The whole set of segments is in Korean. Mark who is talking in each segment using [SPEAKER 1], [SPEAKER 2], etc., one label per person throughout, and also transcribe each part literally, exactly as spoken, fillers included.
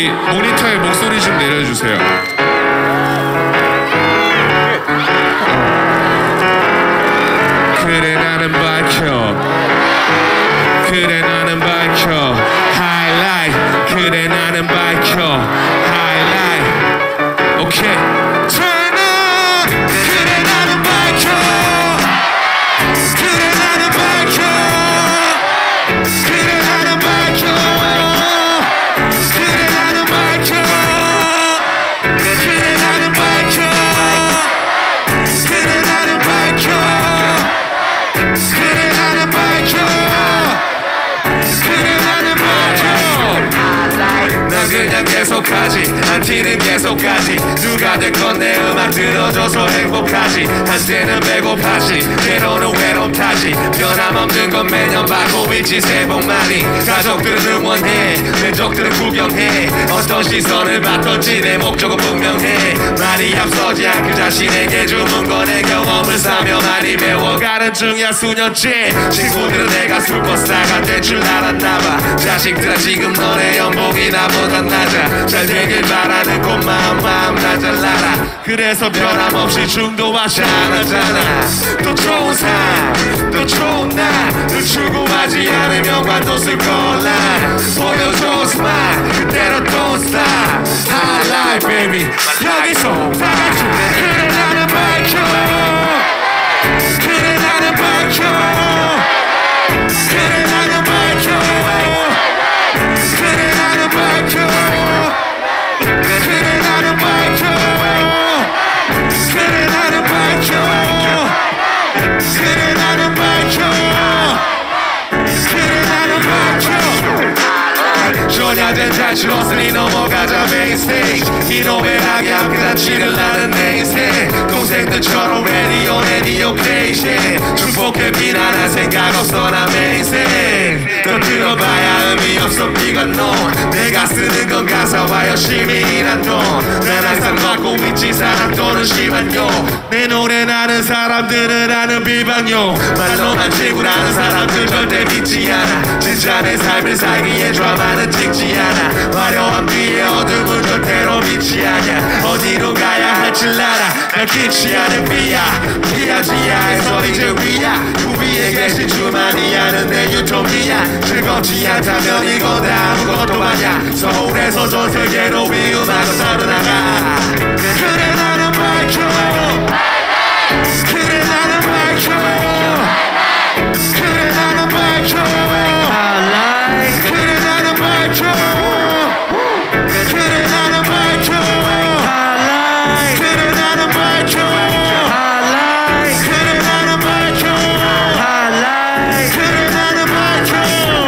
[SPEAKER 1] 저기 모니터에 목소리 좀 내려주세요. 그래 나는 밝혀 그래 나는 밝혀 하이라이트 그래 나는 밝혀 하이라이트 오케이 turn up 그래 나는 밝혀 그래 나는 밝혀 그래 나는 밝혀 그래 나는 밝혀 그래 나는 밝혀 그래 나는 밝혀 그래 나는 밝혀 그래 나는 밝혀 난 그냥 계속하지 한티는 계속하지 누가 됐건 내 음악 들어줘서 행복하지 한때는 배고파지 때로는 외롭다지 변함없는 건 매년 받고 있지 새해 복 많이 가족들은 응원해 왼쪽들은 구경해 어떤 시선을 받던지 내 목적은 분명해 말이 앞서지 않고 자신에게 주문 거내 경험을 쌓며 많이 배워가는 중이야 수년째 친구들은 내가 슈퍼스타가 될 줄 알았나봐 자식들아 지금 너네 연봉이 나보다 낮아 잘 되길 바라는 고마운 마음 다 잘라라 그래서 변함없이 중도하지 않았잖아 또 좋은 삶 또 좋은 날을 추구하지 않으면 관뒀을 거라 보여줘 스마일 그대로 don't stop Highlight baby 여기서 다 같이 그래 나는 밝혀 그래 나는 밝혀 그래 나는 밝혀 그래 나는 밝혀 그래 나는 밝혀 그래 나는 밝혀 그래 나는 밝혀 그래 나는 밝혀 전야된 잘 치렀으니 넘어가자 메인 스테이지 이노벨하게 함께 치를 나는 내 인생 동생들처럼 레디오 레디오 페이지 축복해 비난할 생각 없어 나 내 인생 더 들어봐야 의미 없어 비건 넌 내가 쓰는 건 가사와 열심히 일한 돈난 항상 받고 있지 사랑 또는 심한요 내 노래 나는 사람들은 아는 비방용 말로만 지구라는 사람들 절대 믿지 않아 진짜 내 삶을 살기에 드라마는 찍지 않아 화려한 뒤에 어둠은 절대로 믿지 않아 어디로 가야 할줄 알아 날 기치 않은 비야 비야지야에서 이제 위야 그 위에 계신 주만이 아는 내 유토피아 즐겁지 않다면 이건 다 아무것도 아냐 서울에서 전 세계로 이 음악은 살아나가 그래 나는 밝혀 그래 나는 밝혀 그래 나는 밝혀 그래 나는 밝혀 그래 나는 밝혀 그래 나는 밝혀 그래 나는 밝혀 그래 나는 밝혀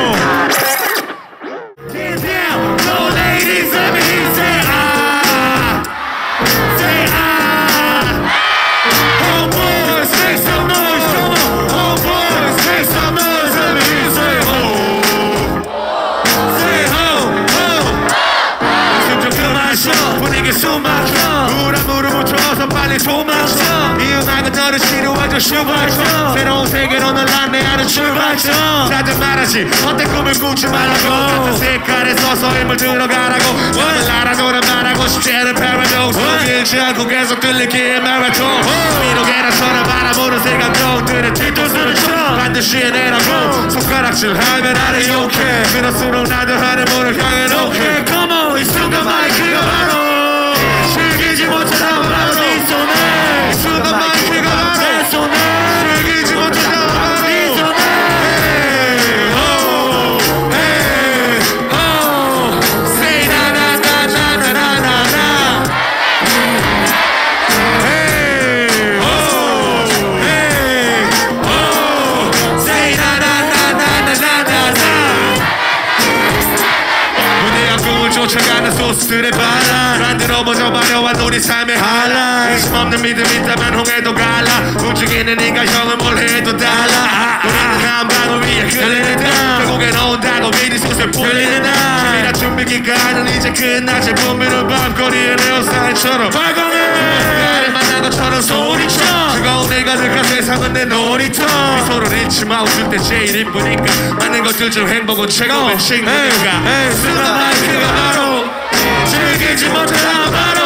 [SPEAKER 1] Get down, no ladies, let me hear you say ah say ah oh boys, make some noise, come on oh boys, make some noise, let me hear you say oh say oh oh 숨 좀 그마셔 분위기 숨 막혀 우울한 물을 묻혀서 빨리 도망쳐 이 음악은 너를 치료해줘 슈퍼쳐 새로운 세계로 널 안내하는 출발점 자주 말하지 어떤 꿈을 꾸지 말라고 같은 색깔에 서서 힘을 들어가라고 오늘 알아노란 말하고 싶지 않은 paradox 잃지 않고 계속 들리기에 마라톤 미로계란처럼 바라보는 생각들의 뒤통수를 쳐 반드시 해내라고 손가락질 하면 아래 욕해 그럴수록 나도 하는 문을 향해 놓게 Come on 이 순간 마이크가 바로 즐기지 못하다 바로 네 손에 이 순간 마이크가 바로 내 손에 즐기지 못하다 바로 네 손에 Hey oh Hey oh Say na na na na na na na na Hey oh Hey oh Say na na na na na na na na 무대한 꿈을 쫓아가는 소스들의 반란 만들어 보자 화려한 우리 삶의 하이라이트 의심 없는 믿음 있다면 홍해도 갈라 움직이는 인간 형은 뭘 해도 달라 우리는 한 방울 위에 끌리는 다 결국엔 온다고 미리 솟을 풀리는 날 준비나 준비 기간은 이제 끝나지 붐비는 밤거리의 헤어스타일처럼 발광해 나를 만난 것처럼 소리쳐 즐거운 일 가득한 세상은 내 놀이터 미소를 잃지 마 웃을 때 제일 이쁘니까 많은 것들 중 행복은 최고의 친구니까 순간 마이크가 바로 즐기지 못해 난 바로